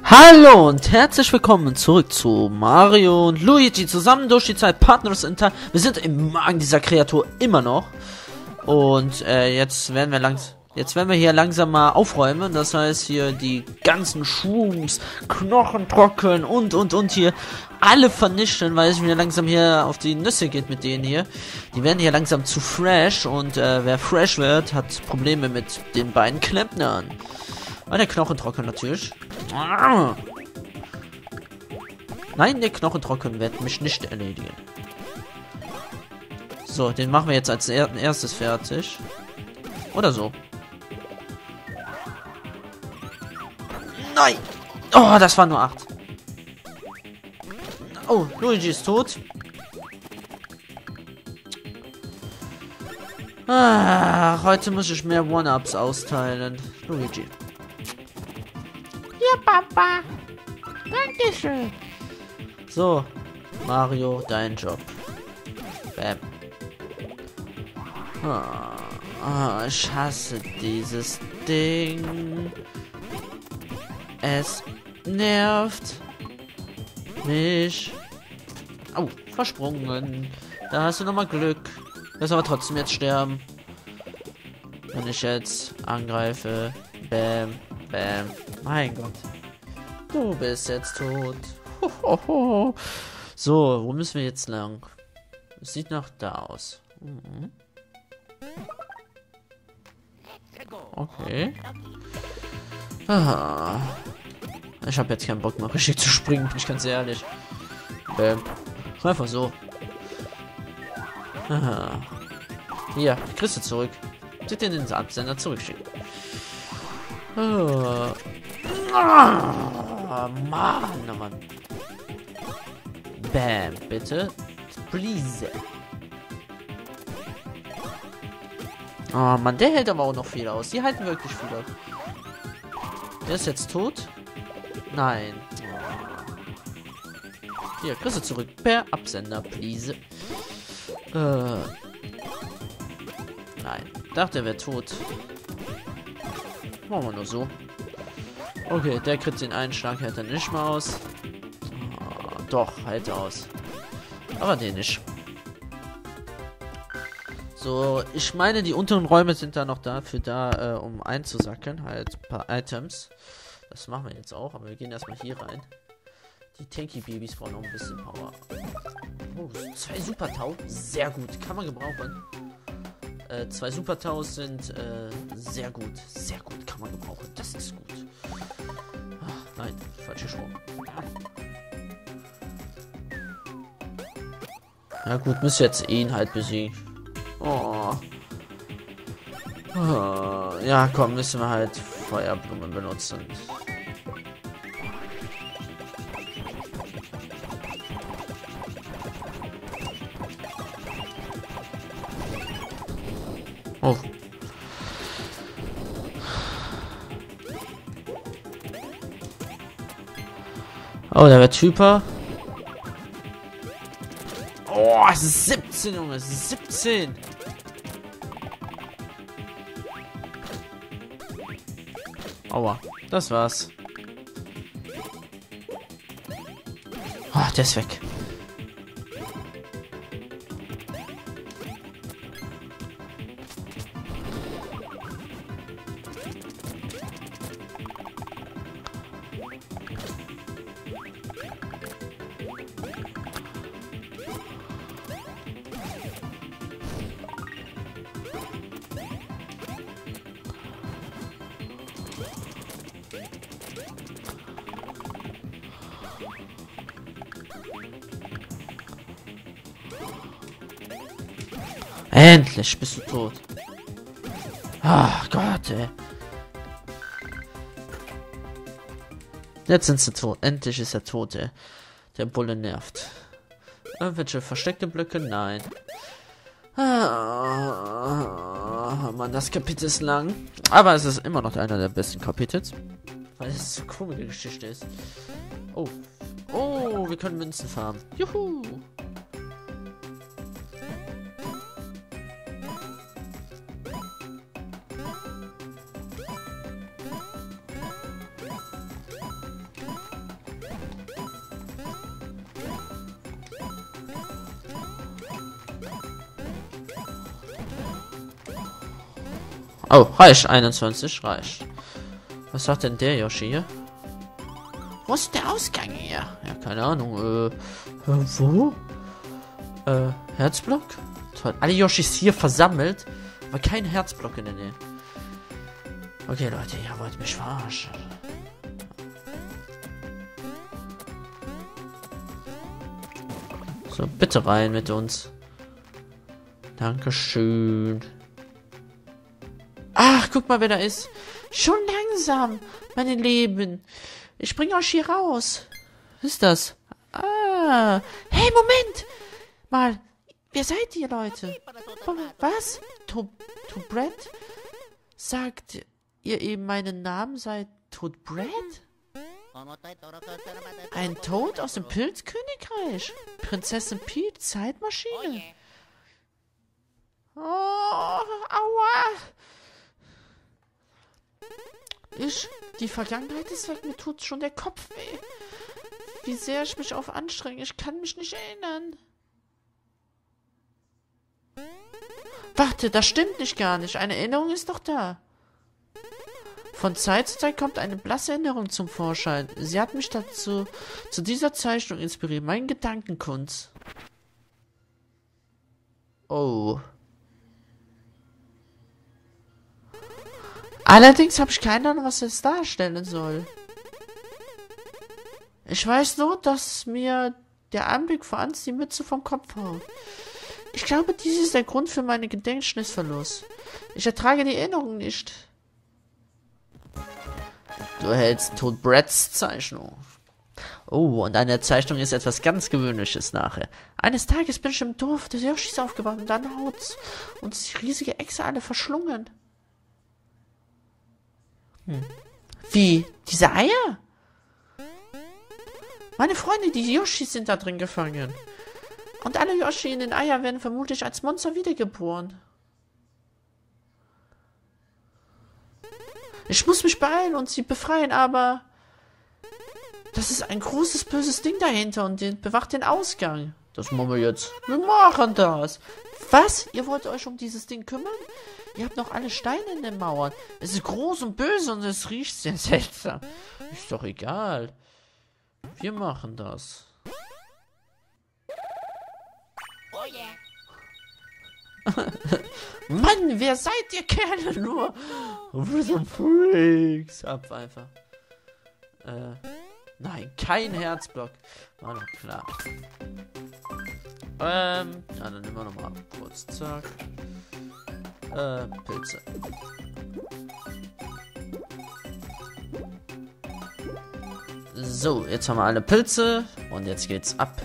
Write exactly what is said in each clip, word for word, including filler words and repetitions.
Hallo und herzlich willkommen zurück zu Mario und Luigi zusammen durch die Zeit Partners in Time. Wir sind im Magen dieser Kreatur immer noch. Und äh, jetzt werden wir langsam jetzt werden wir hier langsam mal aufräumen. Das heißt hier die ganzen Shrooms, Knochen trocken und und und hier alle vernichten, weil es mir langsam hier auf die Nüsse geht mit denen hier. Die werden hier langsam zu fresh und äh, wer fresh wird, hat Probleme mit den beiden Klempnern. Und der Knochentrocken natürlich. Nein, der Knochentrocken wird mich nicht erledigen. So, den machen wir jetzt als er erstes fertig. Oder so. Nein! Oh, das war nur acht. Oh, Luigi ist tot. Ah, heute muss ich mehr One-Ups austeilen. Luigi. Ja, Papa. Dankeschön. So, Mario, dein Job. Bam. Ah, ah, ich hasse dieses Ding. Es nervt mich. Oh, versprungen. Da hast du nochmal Glück. Wirst aber trotzdem jetzt sterben. Wenn ich jetzt angreife. Bam, bam. Mein Gott. Du bist jetzt tot. Hohoho. So, wo müssen wir jetzt lang? Es sieht nach da aus. Mhm. Okay. Ah. Ich habe jetzt keinen Bock mehr richtig zu springen, bin ich ganz ehrlich. Bam. Einfach so. Aha. Hier, kriegst du zurück. Bitte den Absender zurückschicken. Oh. Ah, Mann, oh Mann. Bam, bitte. Please. Oh Mann, der hält aber auch noch viel aus. Die halten wirklich viel aus. Der ist jetzt tot? Nein. Hier, kriegst du zurück. Per Absender, please. Äh. Nein. Dachte, er wäre tot. Machen wir nur so. Okay, der kriegt den einen Schlag, hält er nicht mal aus. Oh, doch, hält er aus. Aber den nicht. So, ich meine, die unteren Räume sind da noch dafür da, äh, um einzusacken. Halt ein paar Items. Das machen wir jetzt auch, aber wir gehen erstmal hier rein. Die Tanky Babys brauchen noch ein bisschen Power. Oh, zwei Super Tau. Sehr gut. Kann man gebrauchen. Äh, zwei Super Taus sind äh, sehr gut. Sehr gut. Kann man gebrauchen. Das ist gut. Ach, nein, falsche Sprung. Ja gut, müsste jetzt ihn halt besiegen. Oh. Oh. Ja, komm, müssen wir halt Feuerblumen benutzen. Oh. Oh, der wird Typer. Oh, es ist siebzehn, Junge, es ist siebzehn. Aua, das war's. Oh, der ist weg. Endlich bist du tot. Ach Gott, ey. Jetzt sind sie tot. Endlich ist er tot, ey. Der Bulle nervt. Irgendwelche versteckte Blöcke? Nein. Ah, Mann, das Kapitel ist lang. Aber es ist immer noch einer der besten Kapitels. Weil es so eine komische Geschichte ist. Oh. Oh, wir können Münzen farmen. Juhu. Oh, reicht. einundzwanzig reicht. Was sagt denn der Yoshi hier? Wo ist der Ausgang hier? Ja, keine Ahnung. Äh, äh wo? Äh, Herzblock? Toll. Alle Yoshis hier versammelt, aber kein Herzblock in der Nähe. Okay, Leute, ihr wollt mich verarschen. So, bitte rein mit uns. Dankeschön. Ach, guck mal, wer da ist. Schon langsam, meine Lieben. Ich bringe euch hier raus. Was ist das? Ah. Hey, Moment. Mal. Wer seid ihr, Leute? Was? To, to Brett? Sagt ihr eben meinen Namen seid Toad Brett? Ein Toad aus dem Pilzkönigreich? Prinzessin Peach, Zeitmaschine? Oh, aua. Ich, die Vergangenheit ist weg, mir tut schon der Kopf weh. Wie sehr ich mich auf anstrenge, ich kann mich nicht erinnern. Warte, das stimmt nicht gar nicht. Eine Erinnerung ist doch da. Von Zeit zu Zeit kommt eine blasse Erinnerung zum Vorschein. Sie hat mich dazu, zu dieser Zeichnung inspiriert. Mein Gedankenkunst. Oh. Allerdings habe ich keine Ahnung, was es darstellen soll. Ich weiß nur, dass mir der Anblick vor Angst die Mütze vom Kopf haut. Ich glaube, dies ist der Grund für meinen Gedächtnisverlust. Ich ertrage die Erinnerung nicht. Du hältst Toad Bretts Zeichnung. Oh, und an der Zeichnung ist etwas ganz Gewöhnliches nachher. Eines Tages bin ich im Dorf des Yoshis aufgewacht und dann haut's uns die riesige Echse alle verschlungen. Hm. Wie? Diese Eier? Meine Freunde, die Yoshis sind da drin gefangen. Und alle Yoshi in den Eier werden vermutlich als Monster wiedergeboren. Ich muss mich beeilen und sie befreien, aber... Das ist ein großes, böses Ding dahinter und den bewacht den Ausgang. Das machen wir jetzt. Wir machen das. Was? Ihr wollt euch um dieses Ding kümmern? Ihr habt noch alle Steine in den Mauern. Es ist groß und böse und es riecht sehr seltsam. Ist doch egal. Wir machen das. Oh yeah. Mann, wer seid ihr Kerle nur? Wir sind Freaks. Ab einfach. Äh, nein, kein Herzblock. War doch klar. Ähm, ja, dann nehmen wir nochmal kurz. Zack. Äh, Pilze. So, jetzt haben wir alle Pilze. Und jetzt geht's ab.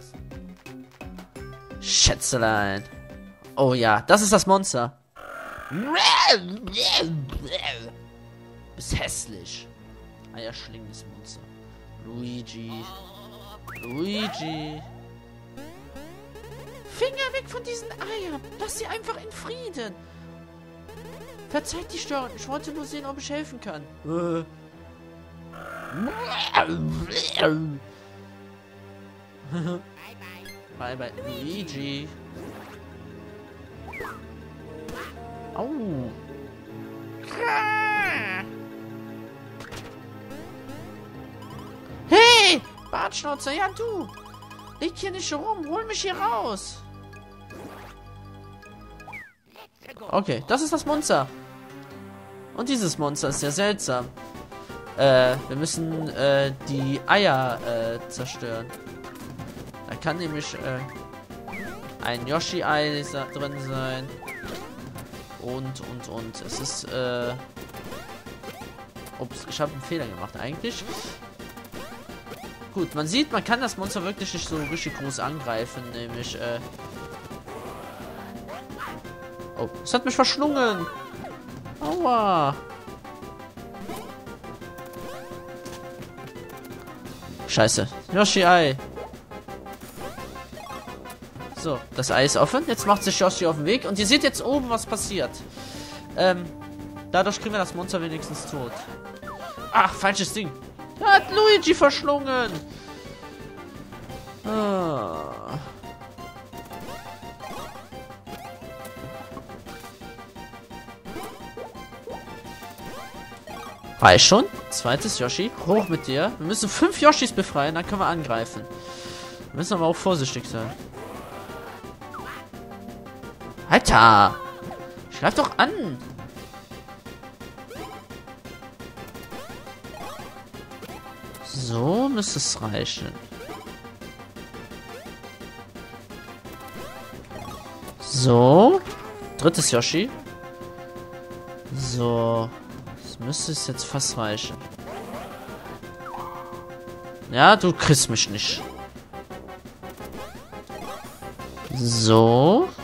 Schätzelein. Oh ja, das ist das Monster. Ist hässlich. Eierschlingendes Monster. Luigi. Luigi. Finger weg von diesen Eiern. Lass sie einfach in Frieden. Verzeiht die Störung. Ich wollte nur sehen, ob ich helfen kann. Äh. Bye bye, Luigi. Au. Hey, Bartschnauzer, ja du. Leg hier nicht rum, hol mich hier raus. Okay, das ist das Monster. Und dieses Monster ist sehr seltsam. Äh, wir müssen äh, die Eier äh, zerstören. Da kann nämlich äh, ein Yoshi-Ei drin sein. Und, und, und. Es ist, äh... Ups, ich habe einen Fehler gemacht eigentlich. Gut, man sieht, man kann das Monster wirklich nicht so richtig groß angreifen. Nämlich, äh... Oh, es hat mich verschlungen. Aua. Scheiße. Yoshi-Ei. So, das Ei ist offen. Jetzt macht sich Yoshi auf den Weg. Und ihr seht jetzt oben, was passiert. Ähm, dadurch kriegen wir das Monster wenigstens tot. Ach, falsches Ding. Er hat Luigi verschlungen. Ah. Reicht schon. Zweites Yoshi. Hoch mit dir. Wir müssen fünf Yoshis befreien, dann können wir angreifen. Wir müssen aber auch vorsichtig sein. Alter! Greif doch an! So müsste es reichen. So. Drittes Yoshi. So. Das müsste es jetzt fast reichen. Ja, du kriegst mich nicht. So.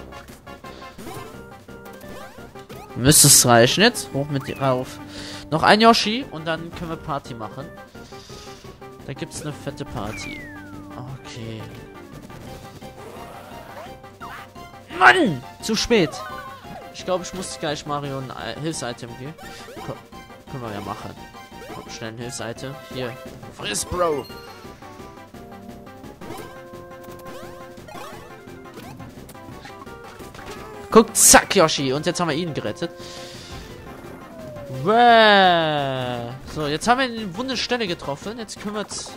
Müsste es reichen jetzt. Hoch mit dir auf. Noch ein Yoshi und dann können wir Party machen. Da gibt es eine fette Party. Okay. Mann! Zu spät. Ich glaube, ich muss gleich Mario ein Hilfs-Item geben. Komm, können wir ja machen. Komm, schnell ein Hilfs-Item. Hier. Friss, Bro! Guck, zack, Yoshi. Und jetzt haben wir ihn gerettet. Bäh. So, jetzt haben wir eine wunde Stelle getroffen. Jetzt können wir jetzt...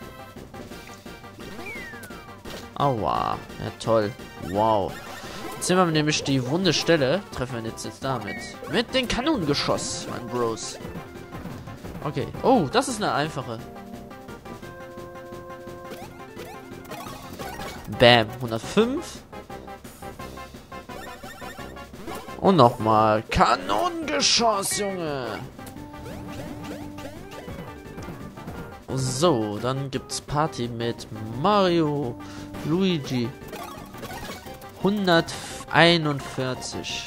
Aua. Ja, toll. Wow. Jetzt sehen wir nämlich die wunde Stelle. Treffen wir jetzt, jetzt damit. Mit dem Kanonengeschoss, mein Bros. Okay. Oh, das ist eine einfache. Bam. hundertfünf. Und nochmal. Kanonengeschoss, Junge. So, dann gibt's Party mit Mario, Luigi. hunderteinundvierzig.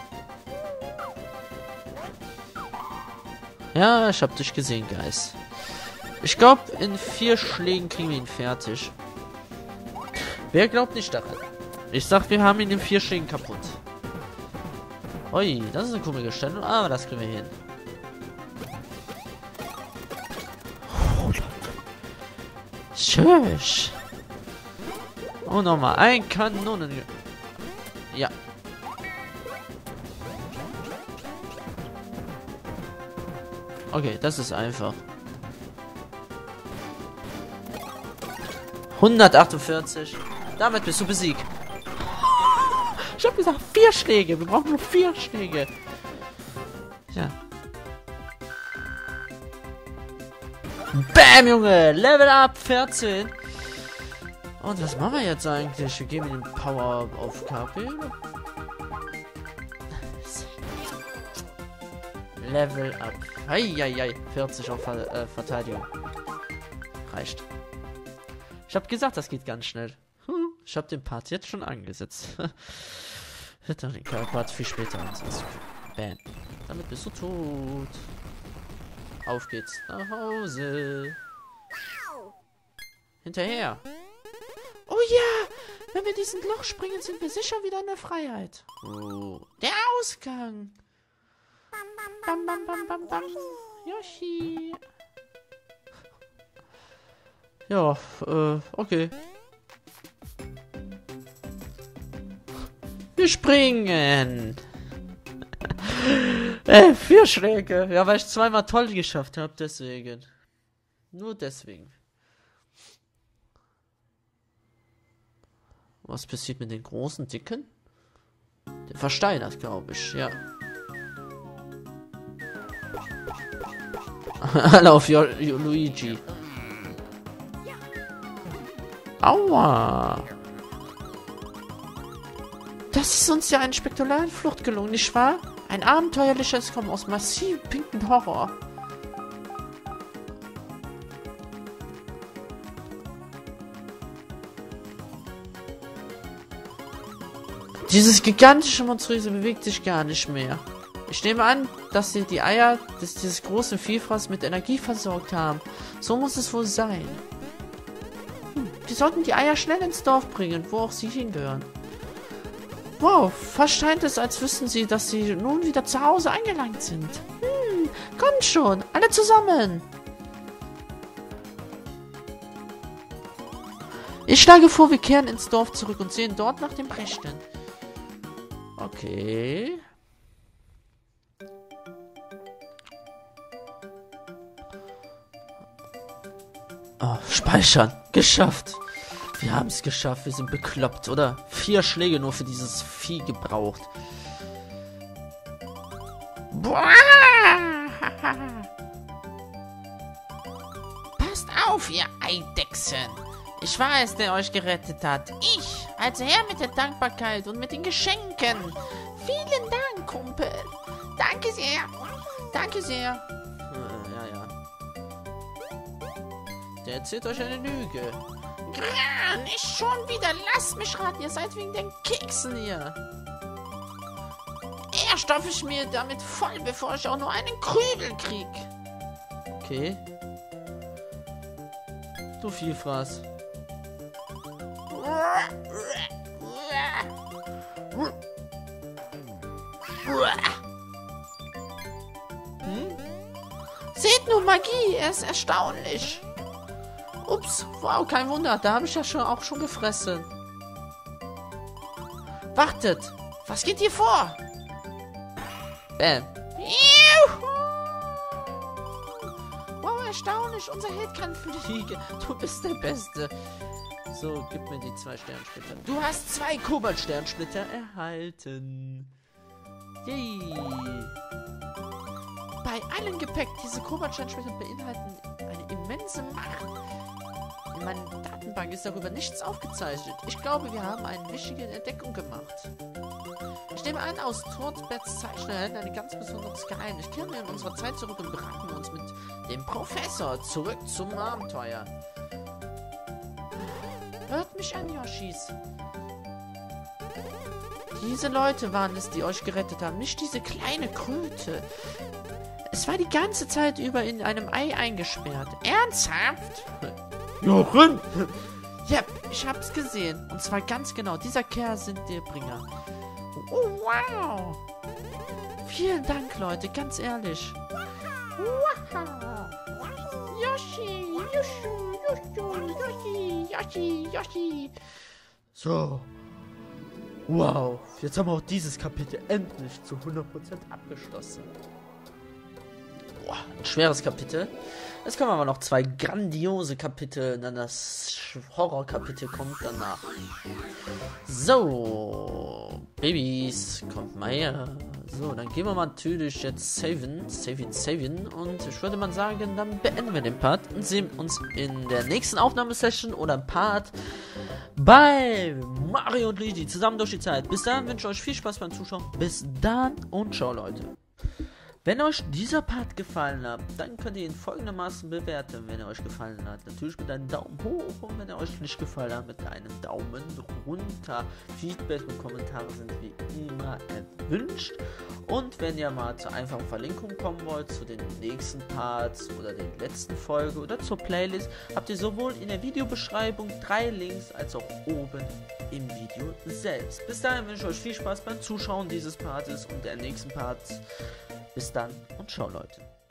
Ja, ich hab dich gesehen, Guys. Ich glaube, in vier Schlägen kriegen wir ihn fertig. Wer glaubt nicht daran? Ich sag, wir haben ihn in vier Schlägen kaputt. Ui, das ist eine komische Stellung, aber das kriegen wir hin. Tschüss. Und nochmal ein Kanonen. Ja. Okay, das ist einfach. hundertachtundvierzig. Damit bist du besiegt. Ich hab gesagt, vier Schläge. Wir brauchen nur vier Schläge. Ja. Bam, Junge. Level up vierzehn. Und was machen wir jetzt eigentlich? Wir geben den Power auf K P. Level up. Heieiei. vierzig auf äh, Verteidigung. Reicht. Ich hab gesagt, das geht ganz schnell. Hm, ich hab den Part jetzt schon angesetzt. Ich hätte den Part viel später ansetzen. Bam. Damit bist du tot. Auf geht's nach Hause. Hinterher. Oh ja! Wenn wir diesen Loch springen, sind wir sicher wieder in der Freiheit. Oh. Der Ausgang. Bam, bam, bam, bam, bam. Yoshi. Ja, äh, okay. Wir springen. äh, vier Schläge. Ja, weil ich zweimal toll geschafft habe, deswegen. Nur deswegen. Was passiert mit den großen Dicken? Der versteinert, glaube ich, ja. Alle auf jo jo Luigi. Aua. Das ist uns ja eine spektakuläre Flucht gelungen, nicht wahr? Ein abenteuerliches Kommen aus massivem pinken Horror. Dieses gigantische Monströse bewegt sich gar nicht mehr. Ich nehme an, dass sie die Eier des dieses großen Vielfraß mit Energie versorgt haben. So muss es wohl sein. Hm, wir sollten die Eier schnell ins Dorf bringen, wo auch sie hingehören. Wow, fast scheint es, als wüssten sie, dass sie nun wieder zu Hause angelangt sind. Hm, kommt schon, alle zusammen. Ich schlage vor, wir kehren ins Dorf zurück und sehen dort nach dem Rechten. Okay. Oh, speichern. Geschafft. Wir haben es geschafft. Wir sind bekloppt, oder? Vier Schläge nur für dieses Vieh gebraucht. Passt auf, ihr Eidechsen. Ich war es, der euch gerettet hat. Ich. Also her mit der Dankbarkeit und mit den Geschenken. Vielen Dank, Kumpel. Danke sehr. Danke sehr. Äh, ja, ja. Der erzählt euch eine Lüge. Grrr, nicht schon wieder. Lasst mich raten. Ihr seid wegen den Keksen hier. Er stopfe ich mir damit voll, bevor ich auch nur einen Krübel krieg. Okay. Du Vielfraß. Hm? Seht nur, Magie, er ist erstaunlich. Ups, wow, kein Wunder, da habe ich ja schon auch schon gefressen. Wartet, Was geht hier vor? Bam. Juhu. Wow, erstaunlich, unser Held kann fliegen. Du bist der Beste. So, gib mir die zwei Sternsplitter. Du hast zwei Kobold-Sternsplitter erhalten. Yay. Bei allem Gepäck, diese Kobold-Sternsplitter beinhalten eine immense Macht. In meiner Datenbank ist darüber nichts aufgezeichnet. Ich glaube, wir haben eine wichtige Entdeckung gemacht. Ich nehme an, aus Torbets Zeichner erhalten eine ganz besonderes Geheimnis. Kehren wir in unserer Zeit zurück und beraten uns mit dem Professor zurück zum Abenteuer. Hört mich an, Yoshis. Diese Leute waren es, die euch gerettet haben, nicht diese kleine Kröte. Es war die ganze Zeit über in einem Ei eingesperrt. Ernsthaft? Jochen! Yep, ich hab's gesehen. Und zwar ganz genau. Dieser Kerl sind der Bringer. Oh, wow. Vielen Dank, Leute. Ganz ehrlich. Wow. Yoshi, Yoshu, Yoshu, Yoshi, Yoshi, Yoshi. So. Wow. Jetzt haben wir auch dieses Kapitel endlich zu hundert Prozent abgeschlossen. Boah, ein schweres Kapitel. Jetzt kommen aber noch zwei grandiose Kapitel. Dann das Horrorkapitel kommt danach. So. Babys, kommt mal her. So, dann gehen wir natürlich jetzt saven, saven, saven. Und ich würde mal sagen, dann beenden wir den Part und sehen uns in der nächsten Aufnahmesession oder Part bei Mario und Luigi zusammen durch die Zeit. Bis dann, wünsche ich euch viel Spaß beim Zuschauen. Bis dann und ciao, Leute. Wenn euch dieser Part gefallen hat, dann könnt ihr ihn folgendermaßen bewerten, wenn er euch gefallen hat. Natürlich mit einem Daumen hoch und wenn er euch nicht gefallen hat, mit einem Daumen runter. Feedback und Kommentare sind wie immer erwünscht. Und wenn ihr mal zur einfachen Verlinkung kommen wollt, zu den nächsten Parts oder den letzten Folge oder zur Playlist, habt ihr sowohl in der Videobeschreibung drei Links als auch oben im Video selbst. Bis dahin wünsche ich euch viel Spaß beim Zuschauen dieses Partes und der nächsten Parts. Bis dann und ciao, Leute.